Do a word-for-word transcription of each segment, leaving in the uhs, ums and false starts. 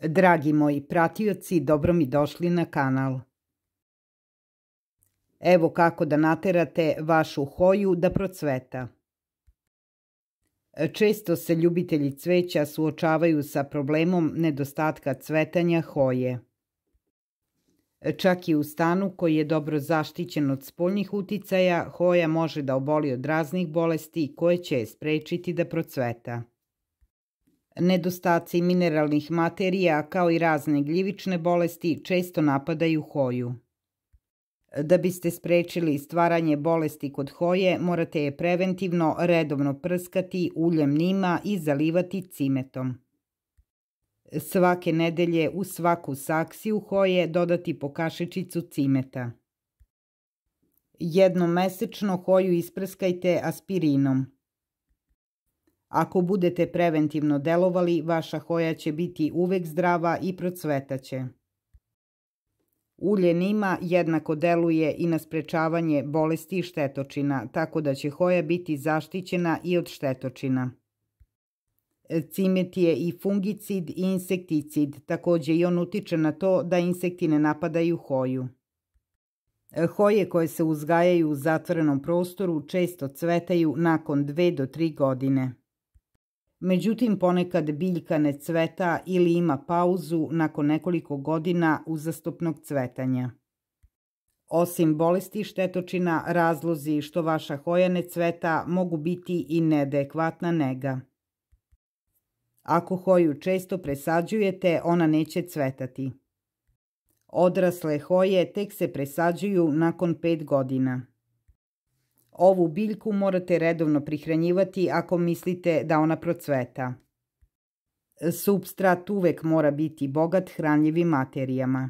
Dragi moji pratioci, dobro mi došli na kanal. Evo kako da naterate vašu hoju da procveta. Često se ljubitelji cveća suočavaju sa problemom nedostatka cvetanja hoje. Čak i u stanu koji je dobro zaštićen od spoljnih uticaja, hoja može da oboli od raznih bolesti koje će je sprečiti da procveta. Nedostaci mineralnih materija kao i razne gljivične bolesti često napadaju hoju. Da biste sprečili stvaranje bolesti kod hoje, morate je preventivno redovno prskati uljem nima i zalivati cimetom. Svake nedelje u svaku saksiju hoje dodati po kašičicu cimeta. Jednom mesečno hoju isprskajte aspirinom. Ako budete preventivno delovali, vaša hoja će biti uvek zdrava i procvetaće. Ulje nima jednako deluje i na sprečavanje bolesti i štetočina, tako da će hoja biti zaštićena i od štetočina. Cimet je i fungicid i insekticid, takođe i on utiče na to da insekti ne napadaju hoju. Hoje koje se uzgajaju u zatvorenom prostoru često cvetaju nakon dve do tri godine. Međutim, ponekad biljka ne cveta ili ima pauzu nakon nekoliko godina uzastopnog cvetanja. Osim bolesti i štetočina, razlozi što vaša hoja ne cveta mogu biti i neadekvatna nega. Ako hoju često presađujete, ona neće cvetati. Odrasle hoje tek se presađuju nakon pet godina. Ovu biljku morate redovno prihranjivati ako mislite da ona procveta. Supstrat uvek mora biti bogat hranljivim materijama.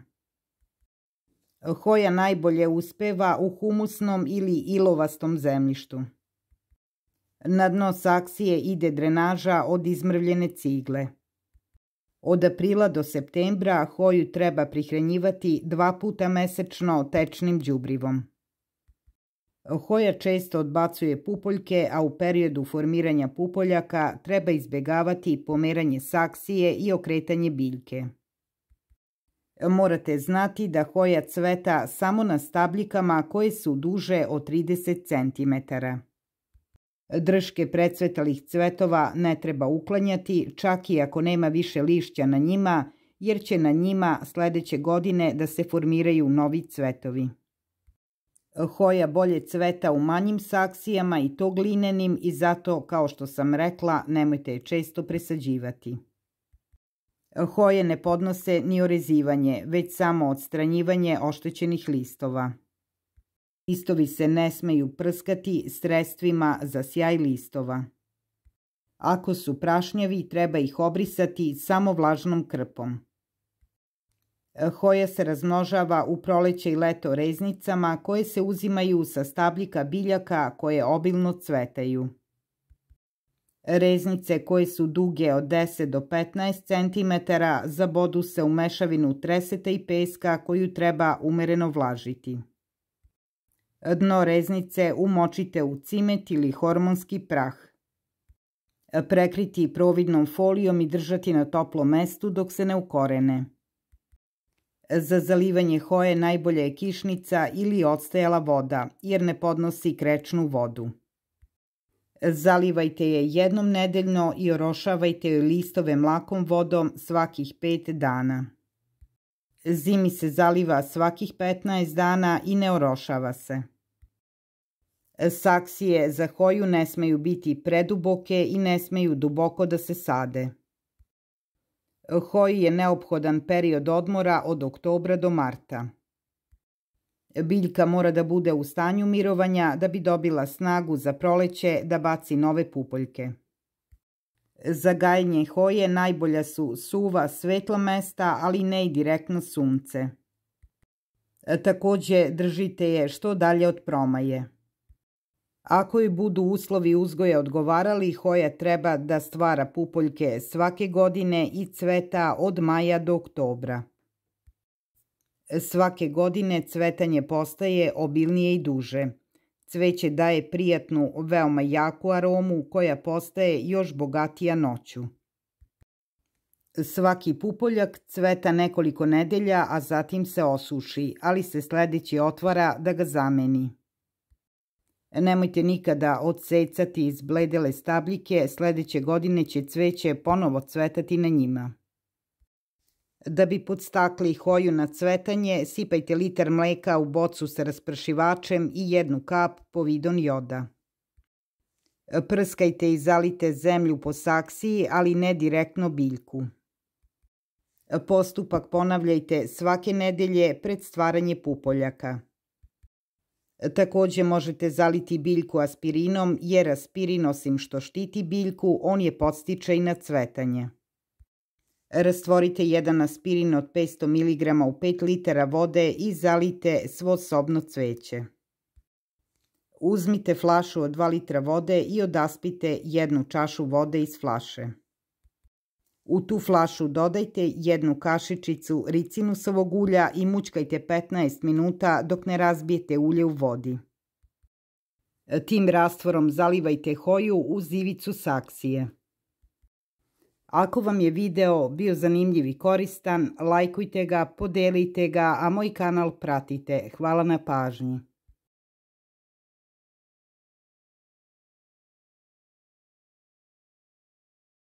Hoja najbolje uspeva u humusnom ili ilovastom zemljištu. Na dno saksije ide drenaža od izmrvljene cigle. Od aprila do septembra hoju treba prihranjivati dva puta mesečno tečnim đubrivom. Hoja često odbacuje pupoljke, a u periodu formiranja pupoljaka treba izbegavati pomeranje saksije i okretanje biljke. Morate znati da hoja cveta samo na stabljikama koje su duže od trideset centimetara. Drške precvetalih cvetova ne treba uklanjati, čak i ako nema više lišća na njima, jer će na njima sledeće godine da se formiraju novi cvetovi. Hoja bolje cveta u manjim saksijama i to glinenim i zato, kao što sam rekla, nemojte je često presađivati. Hoje ne podnose ni orezivanje, već samo odstranjivanje oštećenih listova. Listovi se ne smeju prskati sredstvima za sjaj listova. Ako su prašnjavi, treba ih obrisati samo vlažnom krpom. Hoja se razmnožava u proleće i leto reznicama koje se uzimaju sa stabljika biljaka koje obilno cvetaju. Reznice koje su duge od deset do petnaest centimetara zabodu se u mešavinu treseta i peska koju treba umereno vlažiti. Dno reznice umočite u cimet ili hormonski prah. Prekriti providnom folijom i držati na toplom mestu dok se ne ukorene. Za zalivanje hoje najbolja je kišnica ili odstajala voda, jer ne podnosi krečnu vodu. Zalivajte je jednom nedeljno i orošavajte joj listove mlakom vodom svakih pet dana. Zimi se zaliva svakih petnaest dana i ne orošava se. Saksije za hoju ne smeju biti preduboke i ne smeju duboko da se sade. Hoji je neophodan period odmora od oktobra do marta. Biljka mora da bude u stanju mirovanja da bi dobila snagu za proleće da baci nove pupoljke. Za gajenje hoje najbolja su suva, svetla mesta, ali ne i direktno sunce. Takođe, držite je što dalje od promaje. Ako joj budu uslovi uzgoja odgovarali, hoja treba da stvara pupoljke svake godine i cveta od maja do oktobra. Svake godine cvetanje postaje obilnije i duže. Cveće daje prijatnu, veoma jaku aromu koja postaje još bogatija noću. Svaki pupoljak cveta nekoliko nedelja, a zatim se osuši, ali se sledeći otvara da ga zameni. Nemojte nikada odsecati izbledele stabljike, sledeće godine će cveće ponovo cvetati na njima. Da bi podstakli hoju na cvetanje, sipajte litar mleka u bocu sa raspršivačem i jednu kap povidon joda. Prskajte i zalite zemlju po saksiji, ali ne direktno biljku. Postupak ponavljajte svake nedelje pred stvaranje pupoljaka. Takođe možete zaliti biljku aspirinom, jer aspirin osim što štiti biljku, on je podstiče i na cvetanje. Rastvorite jedan aspirin od petsto miligrama u pet litara vode i zalite svo sobno cveće. Uzmite flašu od dva litra vode i odaspite jednu čašu vode iz flaše. U tu flašu dodajte jednu kašičicu ricinusovog ulja i mućkajte petnaest minuta dok ne razbijete ulje u vodi. Tim rastvorom zalivajte hoju uz ivicu saksije. Ako vam je video bio zanimljiv i koristan, lajkujte ga, podelite ga, a moj kanal pratite. Hvala na pažnji.